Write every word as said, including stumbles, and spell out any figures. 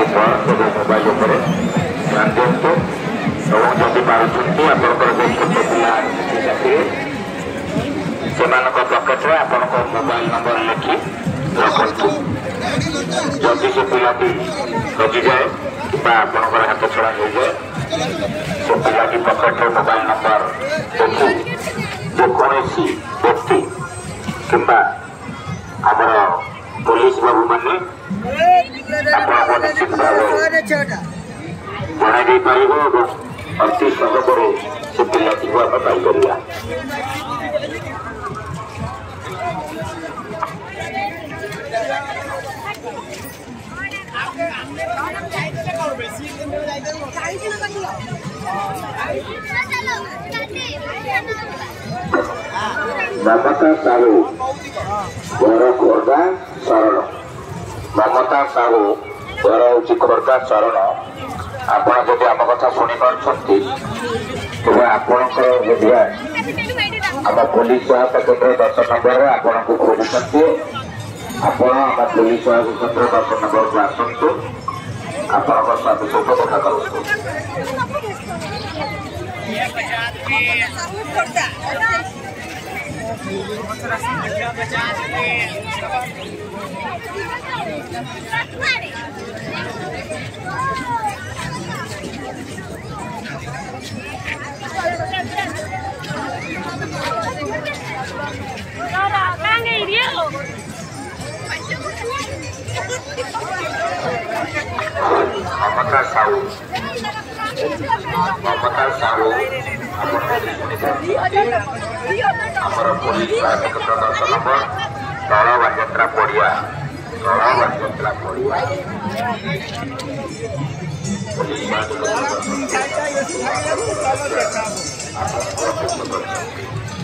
purse और mobile उपर ध्यान दिंतु और जदि पार्टी आपंकर जो छोट पिला से पकेट में आपण मोबाइल नंबर लिखि रखु जदि से पिलाटी लगी जाए कि आपंकर हाथ छड़ा हो जाए से पिला की पकेट में मोबाइल नंबर देखि जेकोसी व्यक्ति किंबा आमर पुलिस बाबू मैंने आपको निश्चित भाव जन पार अति सहजरे से पिलाटी को आम पाइपर ममता साहू घर खोर्धा शरण ममता साहू घर हूँ खोर्धा शरण आपण जब आम कथा शुणी पार्टी तेज आपणकर आम पुलिस सहायता केन्द्र दस नंबर आपण को खोजुंट आपण आम पुलिस सहायता केन्द्र दस नंबर को आसतु आपण स्वास्थ्य सहित कथा करूँ ममता साहू ममता साहू आमर पुलिस सहायता केन्द्र दस नंबर तल बालियात्रा पड़िया तल बालियात्रा पड़िया पुलिस